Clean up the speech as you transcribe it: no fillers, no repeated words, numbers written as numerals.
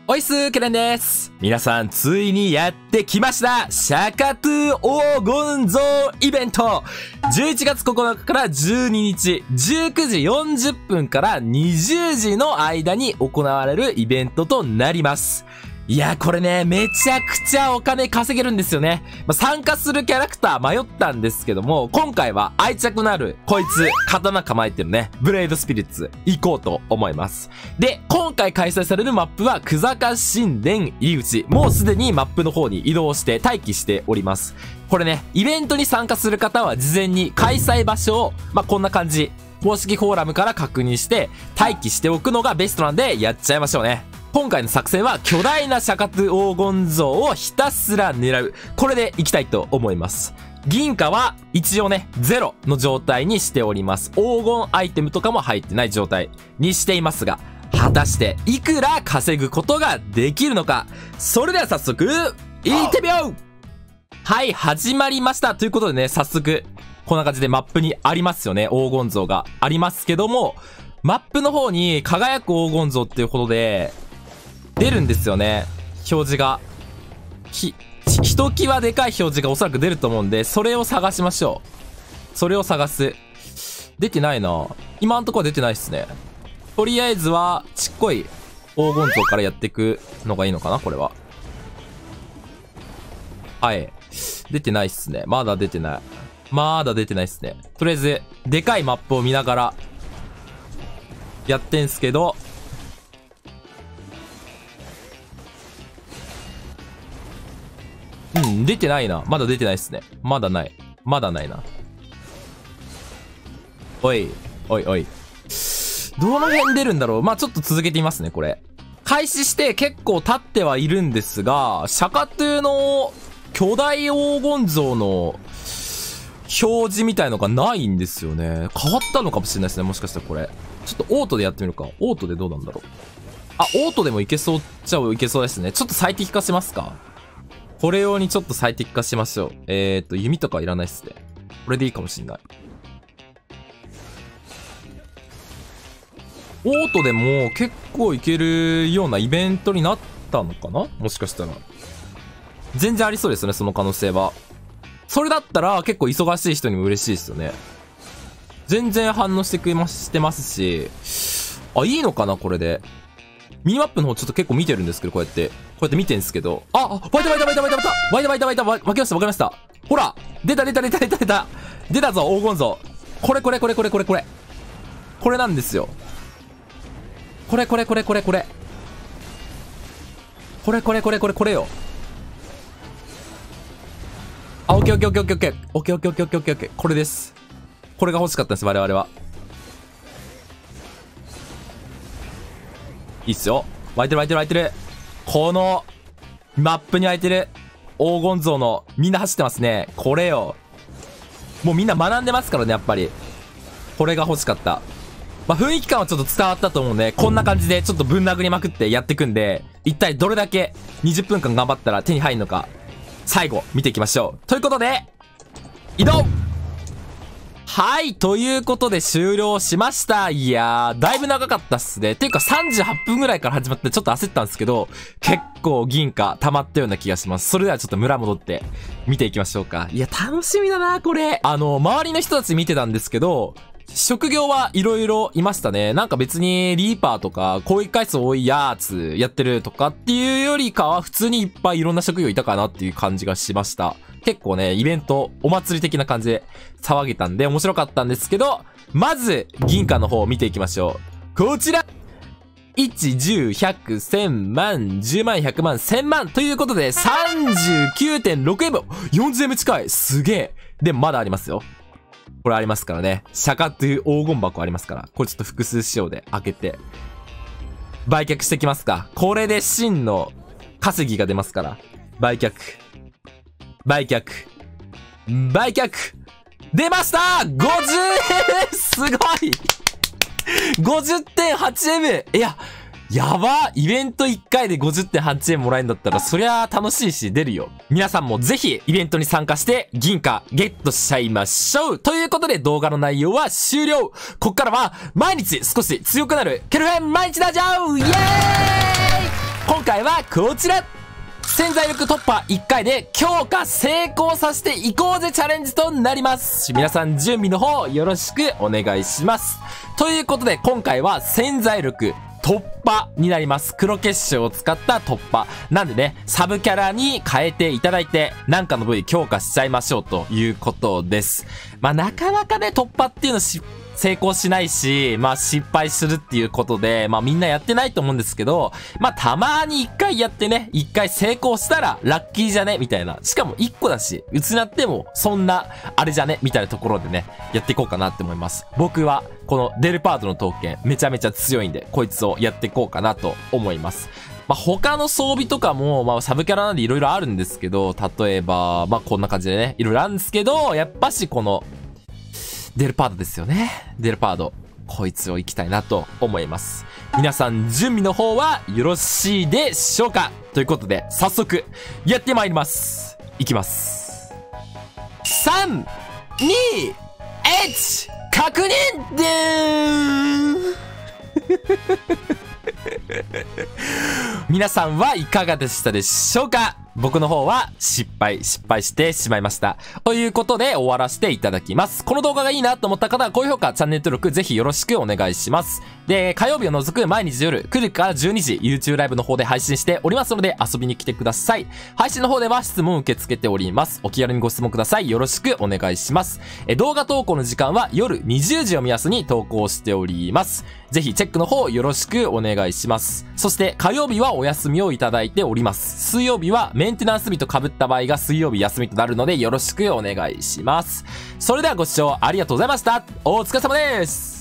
おいすー、ケレンです。皆さん、ついにやってきましたシャカトゥ黄金像イベント !11 月9日から12日、19時40分から20時の間に行われるイベントとなります。いや、これね、めちゃくちゃお金稼げるんですよね。参加するキャラクター迷ったんですけども、今回は愛着のある、こいつ、刀構えてるね、ブレイドスピリッツ、行こうと思います。で、今回開催されるマップは、久坂神殿入り口。もうすでにマップの方に移動して待機しております。これね、イベントに参加する方は事前に開催場所を、こんな感じ、公式フォーラムから確認して、待機しておくのがベストなんで、やっちゃいましょうね。今回の作戦は巨大なシャカトゥ黄金像をひたすら狙う。これでいきたいと思います。銀貨は一応ね、ゼロの状態にしております。黄金アイテムとかも入ってない状態にしていますが、果たしていくら稼ぐことができるのか。それでは早速、行ってみよう。はい、始まりました。ということでね、早速、こんな感じでマップにありますよね。黄金像がありますけども、マップの方に輝く黄金像っていうことで、出るんですよね。表示が。ひときわでかい表示がおそらく出ると思うんで、それを探しましょう。それを探す。出てないな。今んとこは出てないっすね。とりあえずは、ちっこい黄金像からやっていくのがいいのかなこれは。はい。出てないっすね。まだ出てない。まだ出てないっすね。とりあえず、でかいマップを見ながら、やってんすけど、出てないな。まだ出てないっすね。まだない。まだないな。おい。おいおい。どの辺出るんだろう。ちょっと続けてみますね、これ。開始して結構経ってはいるんですが、シャカトゥの巨大黄金像の表示みたいのがないんですよね。変わったのかもしれないですね。もしかしたらこれ。ちょっとオートでやってみるか。オートでどうなんだろう。あ、オートでもいけそうっちゃいけそうですね。ちょっと最適化しますか。これ用にちょっと最適化しましょう。弓とかいらないっすね。これでいいかもしんない。オートでも結構いけるようなイベントになったのかなもしかしたら。全然ありそうですよね、その可能性は。それだったら結構忙しい人にも嬉しいですよね。全然反応してますし。あ、いいのかなこれで。ミニマップの方ちょっと結構見てるんですけど、こうやって見てんすけど。湧いた。湧きました。ほら出た出たぞ、黄金像。これ。これなんですよ。これよ。あ、オッケー。これです。これが欲しかったんです、我々は。いいっすよ。湧いてる。この、マップに湧いてる黄金像の、みんな走ってますね。これよ。もうみんな学んでますからね、やっぱり。これが欲しかった。雰囲気感はちょっと伝わったと思うんで、こんな感じでちょっとぶん殴りまくってやっていくんで、一体どれだけ20分間頑張ったら手に入るのか、最後、見ていきましょう。ということで、移動！はい、ということで終了しました。いやー、だいぶ長かったっすね。ていうか38分ぐらいから始まってちょっと焦ったんですけど、結構銀貨溜まったような気がします。それではちょっと村戻って見ていきましょうか。いや、楽しみだな、これ。周りの人たち見てたんですけど、職業はいろいろいましたね。なんか別にリーパーとか攻撃回数多いやつやってるとかっていうよりかは普通にいっぱいいろんな職業いたかなっていう感じがしました。結構ね、イベント、お祭り的な感じで騒げたんで面白かったんですけど、まず、銀貨の方を見ていきましょう。こちら !1、10、100、1000万、10万、100万、1000万ということで、39.6M! 40M 近いすげえでもまだありますよ。これありますからね。シャカトゥ黄金箱ありますから。これちょっと複数仕様で開けて、売却してきますか。これで真の稼ぎが出ますから。売却出ました !50M! すごい !50.8M! いや、やばイベント1回で 50.8M もらえるんだったら、そりゃ楽しいし出るよ。皆さんもぜひイベントに参加して銀貨ゲットしちゃいましょう。ということで動画の内容は終了。こっからは毎日少し強くなるケルフェン毎日ラジオイエーイ。今回はこちら。潜在力突破1回で強化成功させていこうぜチャレンジとなります。皆さん準備の方よろしくお願いします。ということで今回は潜在力突破になります。黒結晶を使った突破。なんでね、サブキャラに変えていただいて、なんかの部位強化しちゃいましょうということです。まあなかなかね、突破っていうの成功しないし、まあ失敗するっていうことで、まあみんなやってないと思うんですけど、まあたまに一回やってね、一回成功したらラッキーじゃねみたいな。しかも一個だし、失ってもそんな、あれじゃねみたいなところでね、やっていこうかなって思います。僕は、このデルパードの刀剣、めちゃめちゃ強いんで、こいつをやっていこうかなと思います。まあ、他の装備とかも、まあ、サブキャラなんで色々あるんですけど、例えば、まあ、こんな感じでね、色々あるんですけど、やっぱしこの、デルパードですよね。デルパード。こいつを行きたいなと思います。皆さん、準備の方はよろしいでしょうか？ということで、早速、やってまいります。いきます。3、2、1、確認でー皆さんはいかがでしたでしょうか？僕の方は失敗してしまいました。ということで終わらせていただきます。この動画がいいなと思った方は高評価、チャンネル登録ぜひよろしくお願いします。で、火曜日を除く毎日夜9時から12時 YouTube ライブの方で配信しておりますので遊びに来てください。配信の方では質問を受け付けております。お気軽にご質問ください。よろしくお願いします。動画投稿の時間は夜20時を目安に投稿しております。ぜひチェックの方よろしくお願いします。そして火曜日はお休みをいただいております。水曜日はメンテナンス日と被った場合が水曜日休みとなるのでよろしくお願いします。それではご視聴ありがとうございました。お疲れ様です。